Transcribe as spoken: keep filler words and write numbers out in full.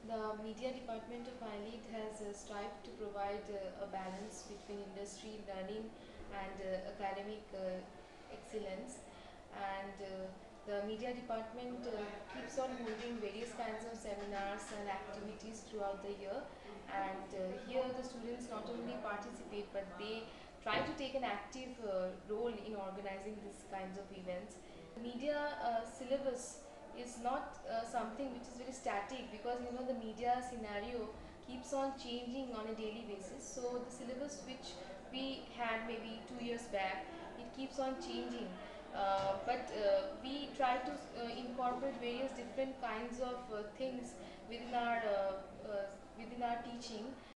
The media department of I L E A D has uh, strived to provide uh, a balance between industry learning and uh, academic uh, excellence. And uh, the media department uh, keeps on holding various kinds of seminars and activities throughout the year. And uh, here the students not only participate but they try to take an active uh, role in organizing these kinds of events. The media uh, syllabus is not uh, something which is very static, because you know the media scenario keeps on changing on a daily basis. So the syllabus which we had maybe two years back, it keeps on changing. Uh, but uh, we try to uh, incorporate various different kinds of uh, things within our uh, uh, within our teaching.